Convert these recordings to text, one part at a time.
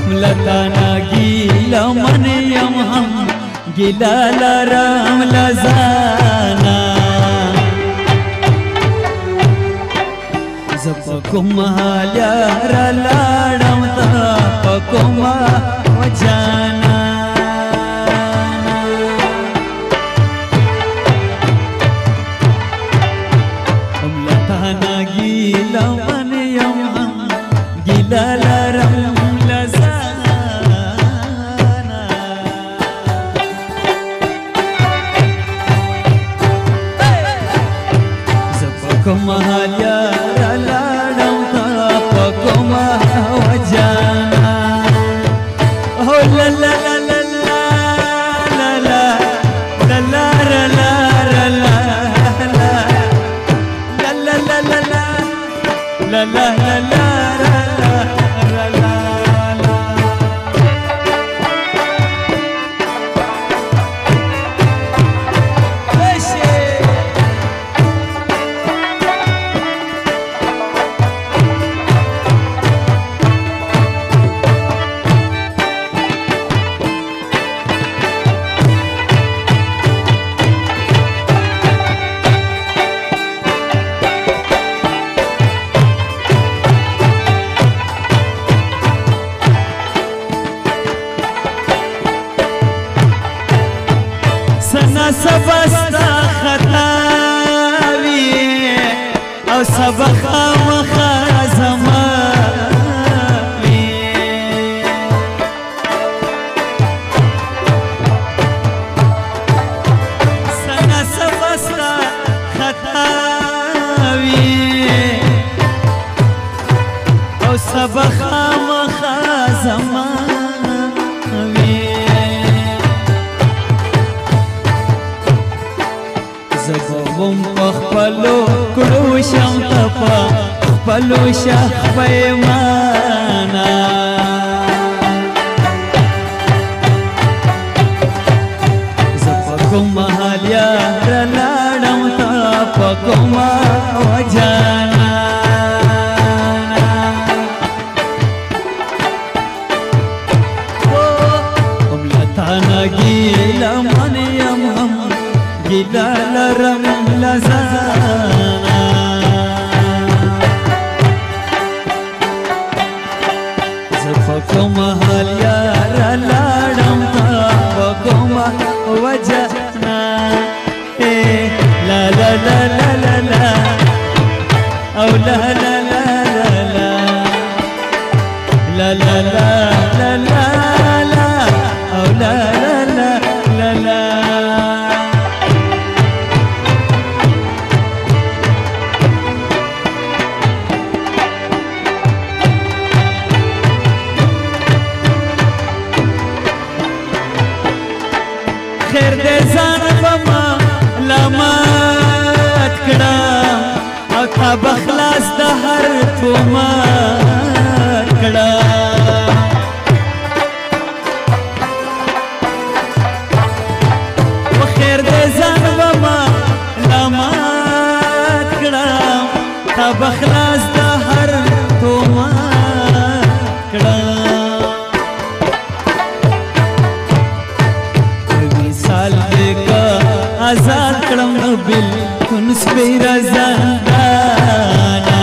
لتانا گیلا من یم هم گیلا لرم لزانا زپکم حال یار لاړم تا پکم وجانا لتانا گیلا من یم هم گیلا لرم کوم حال یار لاړم تا پکوم وجانا او لا لا لا لا لا لا لا لا لا لا لا لا لا لا سبستا خطاوی او سبخا مخازماوی سنا سبستا خطاوی او سبخا مخازماوی زبوم پخپلو کړو شم تپا خپلو شخ پیمانا زپکم حال یار لاړم تا پکم وجانا لتانا گیلا من یم هم گیلا لرم لزانا زپکم حال یار لاړم تا پکم وجانا لا لا لا لا لا لا او لا لا لا لا لا لا لا لا لا لا او لا لا لا لا لا خیر دې ځان بما لامات کړم او تا بخلاص د هر تومات کړم و خیر دې ځان بما لامات کړم تا بخلاص د هر تومات کړم آزاد کړم بالکل سپیر زندانا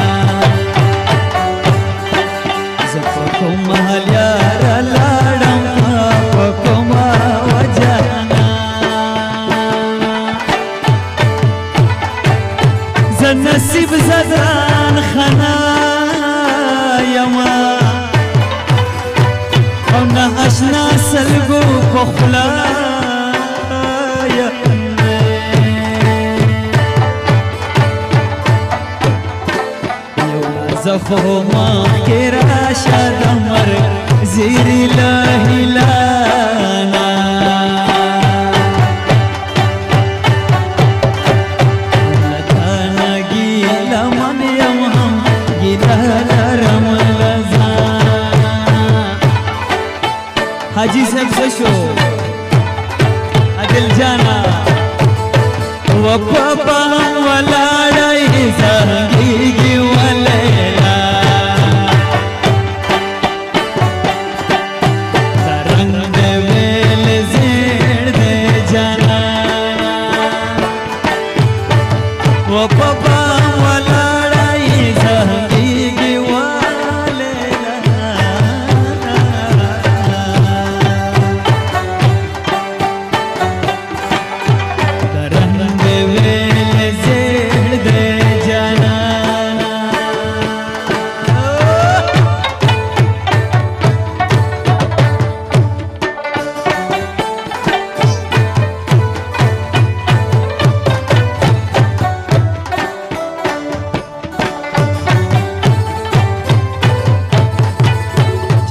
زپکم حال یار لاړم پکم وجانا ز نصیب زدان خنا یما او نه اشنا سلګو پخلا زخو ما کرا شاد مر زیر لاهی لانا لتانا گیلا من یم هم گیلا لرم لزانا حاجی صاحب سشو عدل جانا و پاپا هم ولاړی زنگیگی ولیلا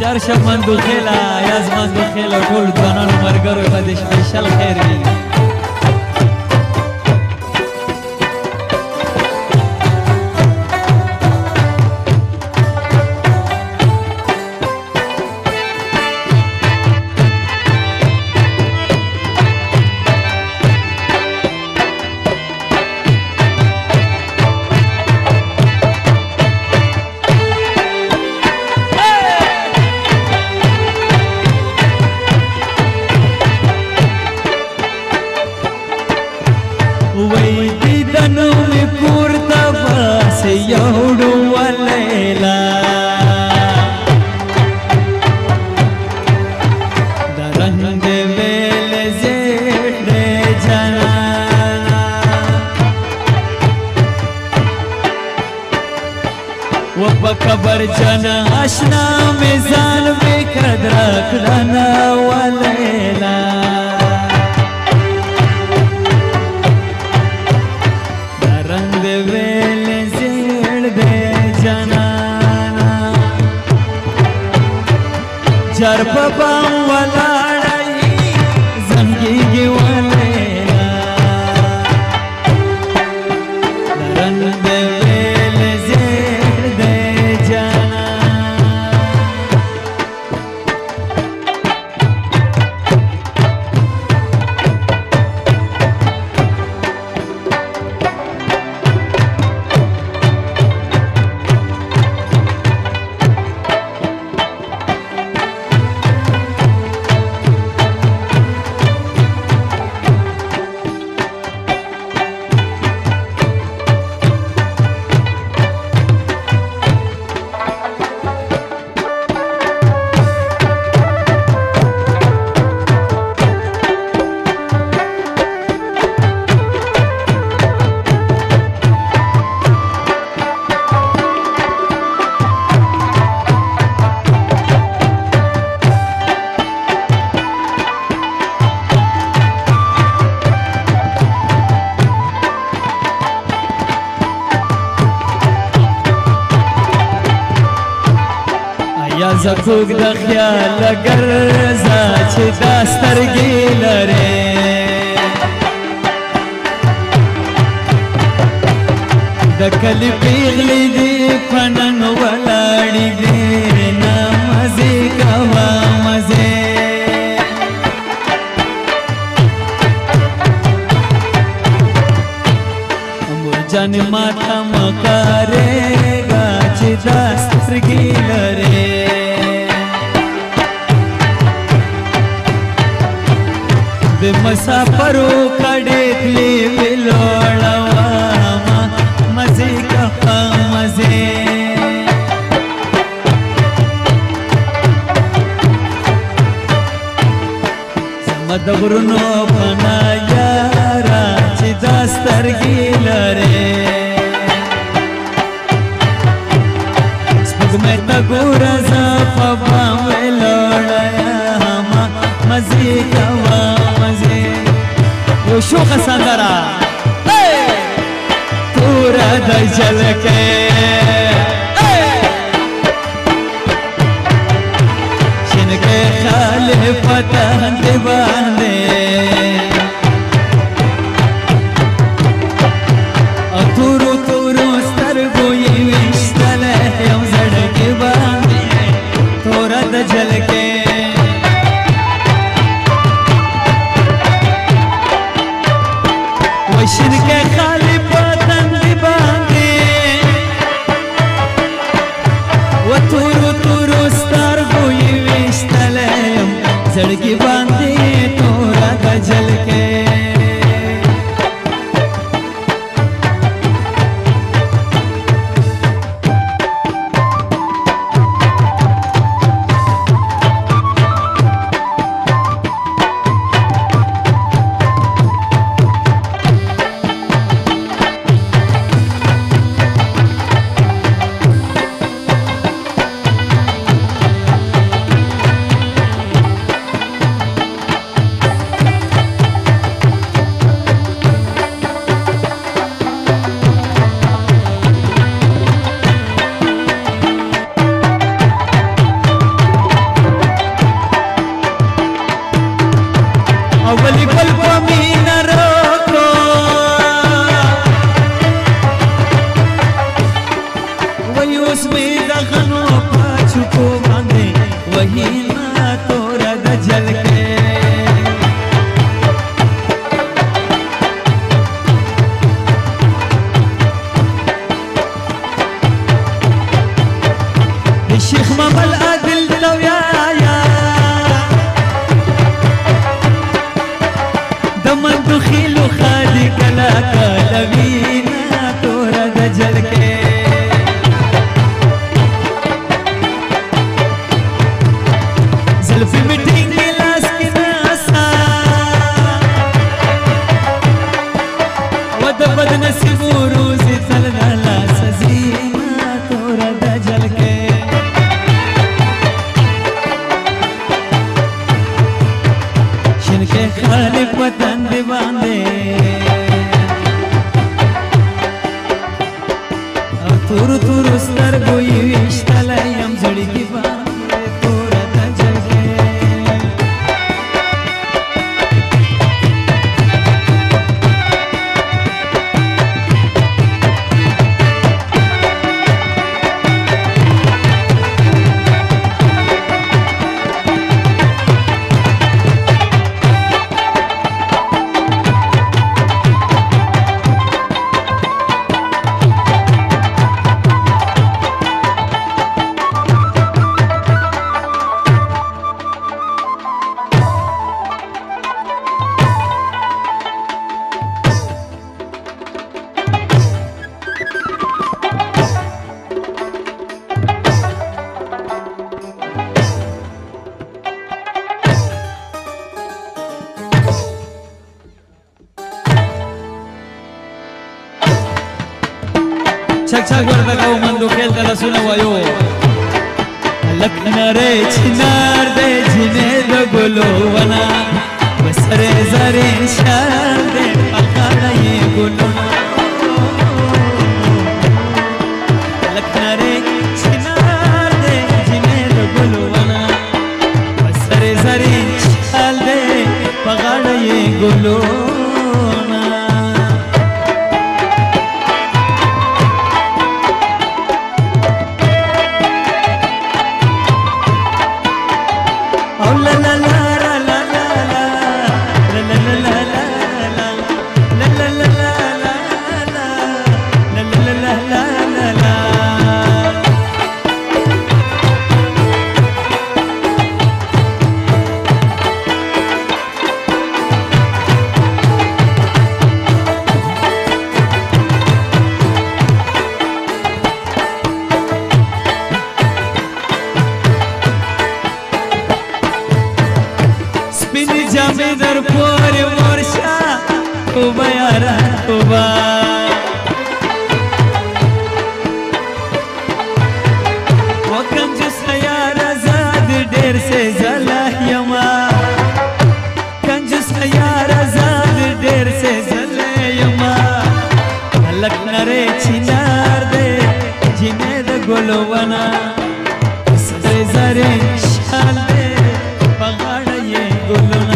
چرشب مندوخیلا یاز مندوخیلا ټول ځوانانو ملګرو ته د سپیشل خیر وي وای دیدنو می پورته باسې یوړو ولیلا د رنګ ویل زیړې جانانا و په قبر جنا آشنا می ځان می قدر کړنه ولیلا جر په بام ولاړی زنګیږي ولیلا لرن د ویل زیر د جانا یا زکوک د خیال ګرځا چې دا سترګې لرې د کلي پیغلې دې پنن ولاړې دې نه مزې کوه مزې مور جان ماته مکارېږه چې دا سترګې لرې د مسافرو کډې تلې ویلوړواما مزې کوه مزې زما د غرونو پناه یاره چې دا سترګې لرې سپوږمۍ ته ګوره زه په بام ویلوړیمه مزې کوه یو شوخه سندره توره د جلکې شینکې خالې پتنګ دې باندې او تورو تورو سترګو یې ویشتله یو زړګي باندې توره د جلکې شینکې خالې پتنګ دې باندې و تورو تورو سترګو یې ویشتله یم زړګي باندې توره د جلکې بهینا تورا د جلکه الشيخ ماما العادل لو يا دمن دخيل خالي كلاك لبينا تورا دجلك زلفي متين لاس كناسا ودبد نسيب وروزي تلنا لا سزينا تورا دجلك شنکه خالق وطن دی باندې او تور تور سترګو یې وشتلای یم زړګي باندې تور د جلګې چک چک ورته کو مندو خیل تل سونه وایو لک نره چنار دې جنې د ګلو ونا وسره زره شار دې پکړې ګلو لک نره چنار دې جنې د ګلو ونا وسره زره شار دې پکړې ګلو जामे दर पोर मोरशा तोबा यारा तोबा वो कंजूस यारा ज़ाद डेर से ज़ला यमा कंजूस यारा ज़ाद डेर से ज़ला यमा लक नरे चिनार दे जिने द गोलवाना सरे जरे शाल दे पगाड़ ये Golna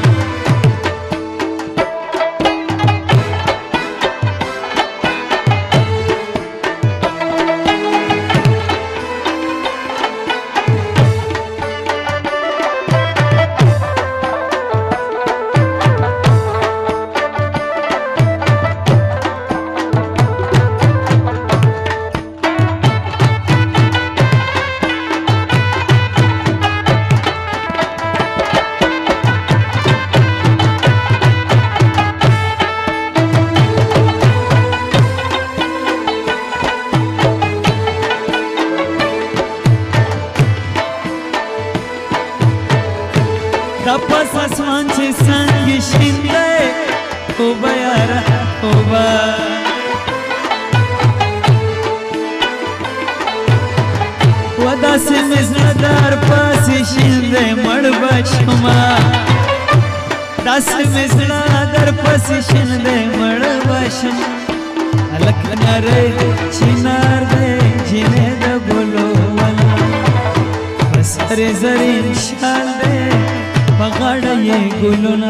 Tapas asman se sangi shinde Toba yara toba Wada se mizna dar pasi shinde madba shuma Das mizna dar pasi shinde madba shuma Alak nare chinar de jine da bolo wala Basare zarin shal de पगाड़ ये गुलना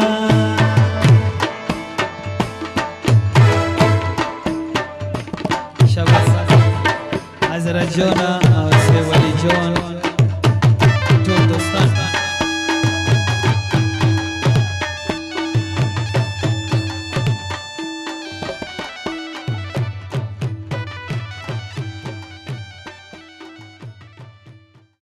शाबाश हजरत जोना और से वली जोना